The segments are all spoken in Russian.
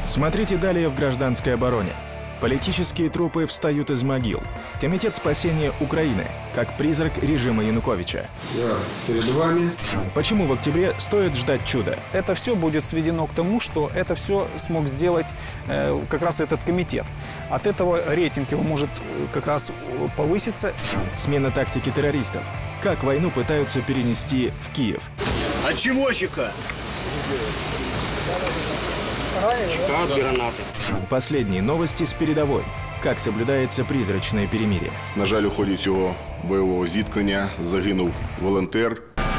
Смотрите далее в «Гражданской обороне». Политические трупы встают из могил. Комитет спасения Украины, как призрак режима Януковича. Я перед вами. Почему в октябре стоит ждать чуда? Это все будет сведено к тому, что это все смог сделать как раз этот комитет. От этого рейтинг его может как раз повыситься. Смена тактики террористов. Как войну пытаются перенести в Киев? От чегощика? От гранаты. Последние новости с передовой. Как соблюдається призрачне перемир'я. На жаль, у ході цього бойового зіткнення загинув волонтер.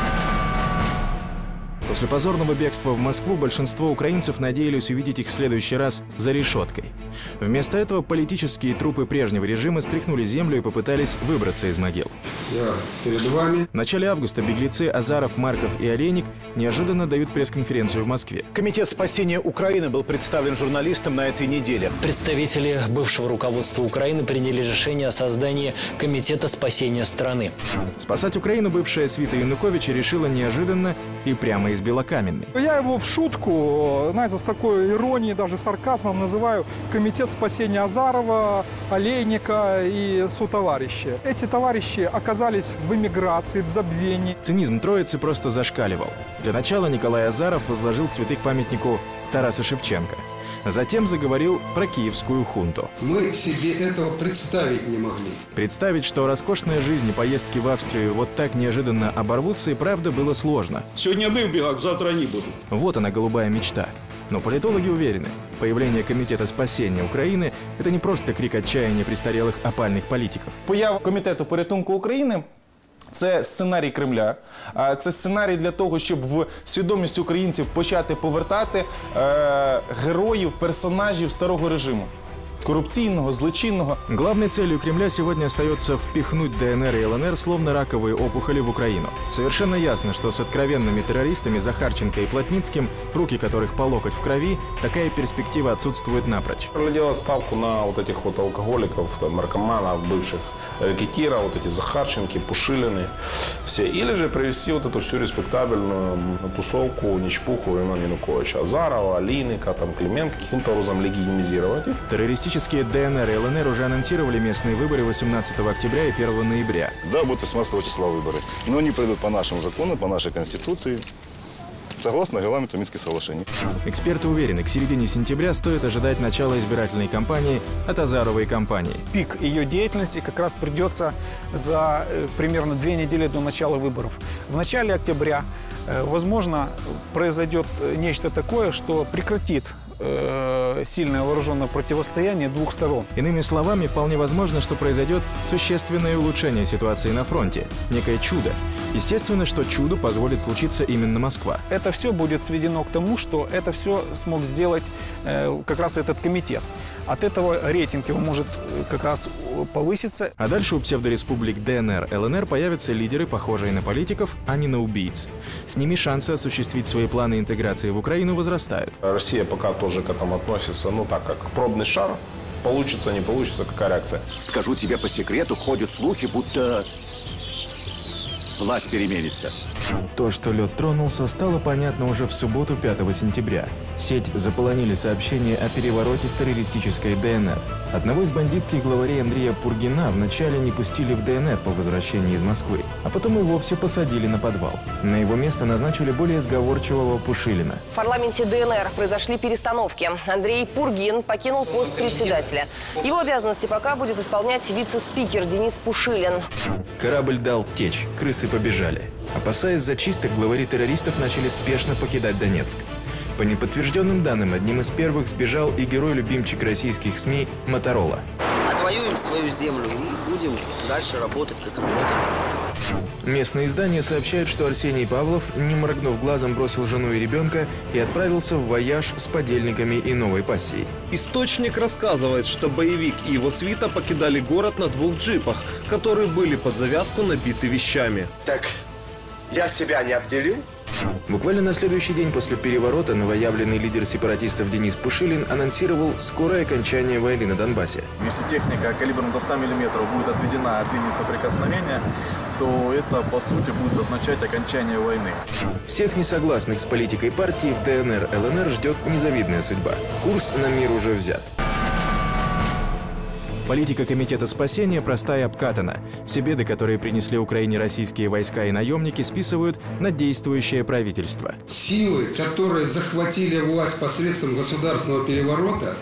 После позорного бегства в Москву большинство украинцев надеялись увидеть их в следующий раз за решеткой. Вместо этого политические трупы прежнего режима стряхнули землю и попытались выбраться из могил. Я перед вами. В начале августа беглецы Азаров, Марков и Олейник неожиданно дают пресс-конференцию в Москве. Комитет спасения Украины был представлен журналистам на этой неделе. Представители бывшего руководства Украины приняли решение о создании Комитета спасения страны. Спасать Украину бывшая свита Януковича решила неожиданно и прямо из Белокаменной. Я его в шутку, знаете, с такой иронией, даже сарказмом называю Комитет спасения Азарова, Олейника и сотоварищи. Эти товарищи оказались в эмиграции, в забвении. Цинизм троицы просто зашкаливал. Для начала Николай Азаров возложил цветы к памятнику Тараса Шевченко. Затем заговорил про киевскую хунту. Мы себе этого представить не могли. Представить, что роскошная жизнь и поездки в Австрию вот так неожиданно оборвутся, и правда было сложно. Сегодня мы в бегах, завтра они будут. Вот она, голубая мечта. Но политологи уверены, появление Комитета спасения Украины – это не просто крик отчаяния престарелых опальных политиков. Поява Комітету порятунку України – це сценарій Кремля, це сценарій для того, щоб в свідомість українців почати повертати героїв, персонажів старого режиму. Коррупційного, злочинного. Главной целью Кремля сегодня остается впихнуть ДНР и ЛНР словно раковые опухоли в Украину. Совершенно ясно, что с откровенными террористами Захарченко и Плотницким, руки которых по локоть в крови, такая перспектива отсутствует напрочь. Делать ставку на вот этих вот алкоголиков, там, наркоманов, бывших рекетиров, вот эти Захарченки, Пушилины, все. Или же привести вот эту всю респектабельную тусовку, ничпуху времен Януковича, Азарова, Олейника, там, Клименко, каким-то образом легитимизировать их. Террористические ДНР и ЛНР уже анонсировали местные выборы 18 октября и 1 ноября. Да, будут 18 числа выборы. Но они пройдут по нашим законам, по нашей конституции, согласно регламенту Минских соглашений. Эксперты уверены, к середине сентября стоит ожидать начала избирательной кампании от Азаровой кампании. Пик ее деятельности как раз придется за примерно 2 недели до начала выборов. В начале октября, возможно, произойдет нечто такое, что прекратит сильное вооруженное противостояние двух сторон. Иными словами, вполне возможно, что произойдет существенное улучшение ситуации на фронте, некое чудо. Естественно, что чуду позволит случиться именно Москва. Это все будет сведено к тому, что это все смог сделать как раз этот комитет. От этого рейтинг его может как раз повыситься. А дальше у псевдореспублик ДНР, ЛНР появятся лидеры, похожие на политиков, а не на убийц. С ними шансы осуществить свои планы интеграции в Украину возрастают. Россия пока тоже к этому относится, ну так, как пробный шар. Получится, не получится, какая реакция? Скажу тебе по секрету, ходят слухи, будто власть переменится. То, что лед тронулся, стало понятно уже в субботу 5 сентября. Сеть заполонили сообщения о перевороте в террористической ДНР. Одного из бандитских главарей Андрея Пургина вначале не пустили в ДНР по возвращении из Москвы, а потом и вовсе посадили на подвал. На его место назначили более сговорчивого Пушилина. В парламенте ДНР произошли перестановки. Андрей Пургин покинул пост председателя. Его обязанности пока будет исполнять вице-спикер Денис Пушилин. Корабль дал течь, крысы побежали. Опасаясь зачисток, главари террористов начали спешно покидать Донецк. По неподтвержденным данным, одним из первых сбежал и герой-любимчик российских СМИ Моторола. Отвоюем свою землю и будем дальше работать, как работаем. Местные издания сообщают, что Арсений Павлов, не моргнув глазом, бросил жену и ребенка и отправился в вояж с подельниками и новой пассией. Источник рассказывает, что боевик и его свита покидали город на 2 джипах, которые были под завязку набиты вещами. Так, я себя не обделил? Буквально на следующий день после переворота новоявленный лидер сепаратистов Денис Пушилин анонсировал скорое окончание войны на Донбассе. Если техника калибром до 100 мм будет отведена от линии соприкосновения, то это, по сути, будет означать окончание войны. Всех несогласных с политикой партии в ДНР, ЛНР ждет незавидная судьба. Курс на мир уже взят. Политика Комитета спасения проста и обкатана. Все беды, которые принесли Украине российские войска и наемники, списывают на действующее правительство. Силы, которые захватили власть посредством государственного переворота,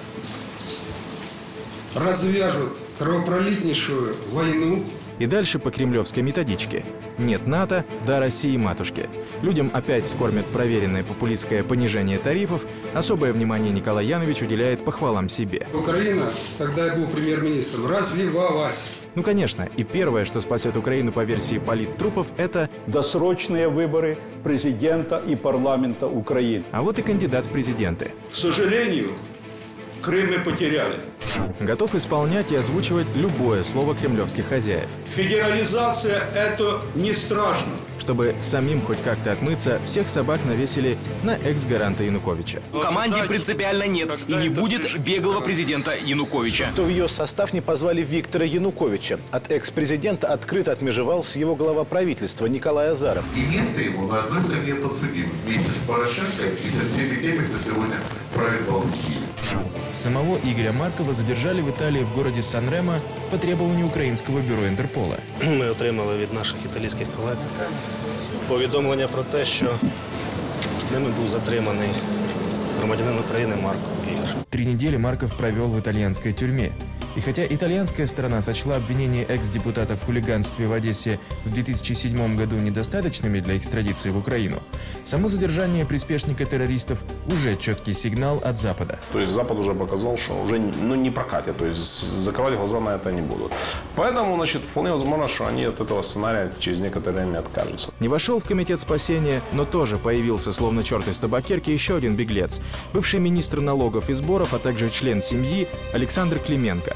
развяжут кровопролитнейшую войну. И дальше по кремлевской методичке. Нет НАТО, да России матушке. Людям опять скормят проверенное популистское понижение тарифов. Особое внимание Николай Янович уделяет похвалам себе. Украина, когда я был премьер-министром, развивалась. Ну, конечно, и первое, что спасет Украину по версии политтрупов, это досрочные выборы президента и парламента Украины. А вот и кандидат в президенты. К сожалению, Крым мы потеряли. Готов исполнять и озвучивать любое слово кремлевских хозяев. Федерализация – это не страшно. Чтобы самим хоть как-то отмыться, всех собак навесили на экс-гаранта Януковича. В команде принципиально нет и не будет беглого президента Януковича. То в ее состав не позвали Виктора Януковича. От экс-президента открыто отмежевался его глава правительства Николай Азаров. И место ему на одной скамье подсудимых вместе с Порошенко и со всеми теми, кто сегодня правит Балтией. Самого Игоря Маркова задержали в Італії в городі Сан-Ремо по требуванню українського бюро Інтерпола. Ми отримали від наших італійських колег повідомлення про те, що ними був затриманий громадянин України Марков Ігор. 3 недели Марков провел в итальянской тюрьме. И хотя итальянская сторона сочла обвинения экс-депутата в хулиганстве в Одессе в 2007 году недостаточными для экстрадиции в Украину, само задержание приспешника террористов уже четкий сигнал от Запада. То есть Запад уже показал, что уже не прокатит, то есть закрывать глаза на это не будут. Поэтому, значит, вполне возможно, что они от этого сценария через некоторое время откажутся. Не вошел в Комитет спасения, но тоже появился словно черт из табакерки еще один беглец. Бывший министр налогов и сборов, а также член семьи Александр Клименко.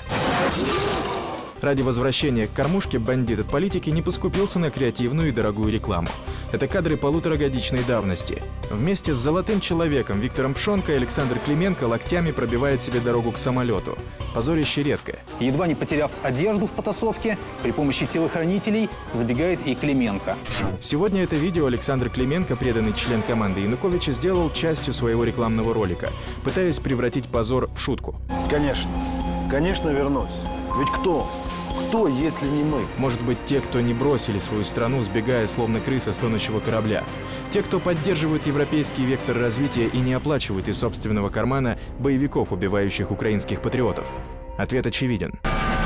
Ради возвращения к кормушке бандит от политики не поскупился на креативную и дорогую рекламу. Это кадры полуторагодичной давности. Вместе с золотым человеком Виктором Пшонко Александр Клименко локтями пробивает себе дорогу к самолету. Позорище редкое. Едва не потеряв одежду в потасовке, при помощи телохранителей забегает и Клименко. Сегодня это видео Александр Клименко, преданный член команды Януковича, сделал частью своего рекламного ролика, пытаясь превратить позор в шутку. Конечно, вернусь. Ведь кто? Кто, если не мы? Может быть, те, кто не бросили свою страну, сбегая словно крыса с тонущего корабля. Те, кто поддерживают европейский вектор развития и не оплачивают из собственного кармана боевиков, убивающих украинских патриотов. Ответ очевиден.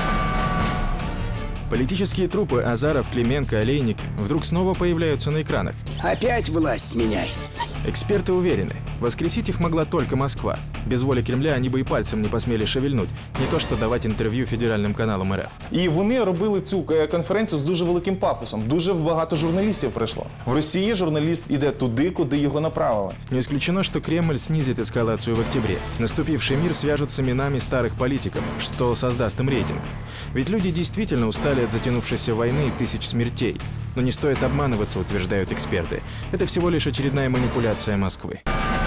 Политические трупы Азаров, Клименко, Олейник вдруг снова появляются на экранах. Опять власть меняется. Эксперты уверены, воскресить их могла только Москва. Без воли Кремля они бы и пальцем не посмели шевельнуть, не то что давать інтерв'ю федеральним каналам РФ. І вони робили цю конференцію з дуже великим пафосом. Дуже багато журналістів прийшло. В Росії журналіст іде туди, куди його направили. Не исключено, что Кремль снизит эскалацию в октябре. Наступивший мир свяжут с именами старых политиков, что создаст им рейтинг. Ведь люди действительно устали от затянувшейся войны и тысяч смертей. Но не стоит обманываться, утверждают эксперты. Это всего лишь очередная манипуляция Москвы.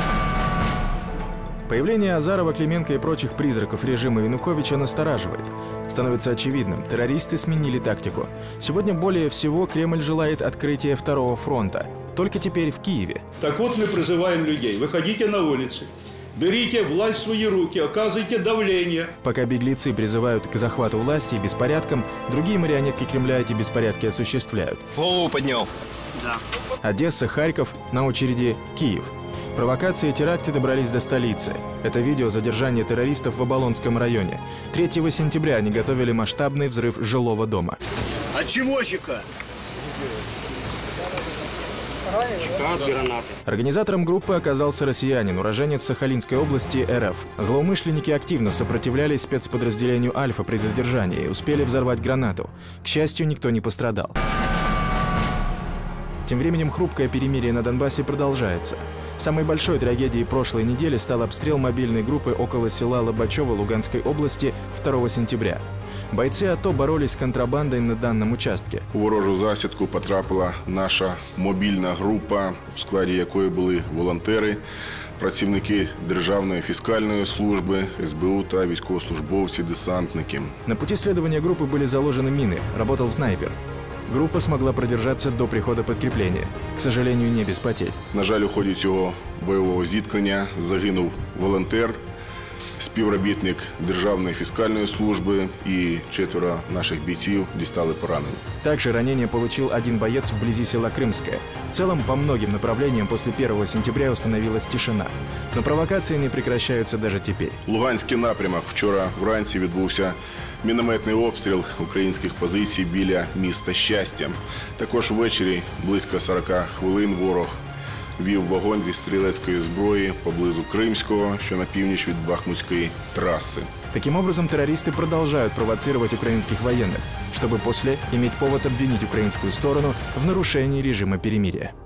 Появление Азарова, Клименко и прочих призраков режима Януковича настораживает. Становится очевидным, террористы сменили тактику. Сегодня более всего Кремль желает открытия второго фронта. Только теперь в Киеве. Так вот мы призываем людей, выходите на улицы. Берите власть в свои руки, оказывайте давление. Пока беглецы призывают к захвату власти и беспорядкам, другие марионетки Кремля эти беспорядки осуществляют. Голову поднял. Да. Одесса, Харьков, на очереди Киев. Провокации и теракты добрались до столицы. Это видео задержания террористов в Оболонском районе. 3 сентября они готовили масштабный взрыв жилого дома. От чегощика? Организатором группы оказался россиянин, уроженец Сахалинской области РФ. Злоумышленники активно сопротивлялись спецподразделению «Альфа» при задержании и успели взорвать гранату. К счастью, никто не пострадал. Тем временем хрупкое перемирие на Донбассе продолжается. Самой большой трагедией прошлой недели стал обстрел мобильной группы около села Лобачево Луганской области 2 сентября. Бойцы АТО боролись з контрабандой на даному участку. У ворожу засідку потрапила наша мобільна група, у складі якої були волонтери, працівники Державної фіскальної служби, СБУ та військовослужбовці-десантники. На пути следования группы были заложены мины, работал снайпер. Группа смогла продержаться до прихода подкрепления. К сожалению, не без потерь. На жаль, у ході цього бойового зіткнення загинув волонтер, співробітник Державної фіскальної служби і 4 наших бійців дістали поранень. Также ранение получил один боец вблизи села Крымское. В целом, по многим направлениям после 1 сентября установилась тишина. Но провокации не прекращаются даже теперь. Луганський напрямок. Вчора вранці відбувся мінометний обстріл українських позицій біля міста Щастя. Також ввечері близько 40 хвилин ворог вів вогонь зі стрілецької зброї поблизу Кримського, що на північ від Бахмутської траси. Таким образом, террористы продолжают провоцировать украинских военных, чтобы после иметь повод обвинить украинскую сторону в нарушении режима перемирия.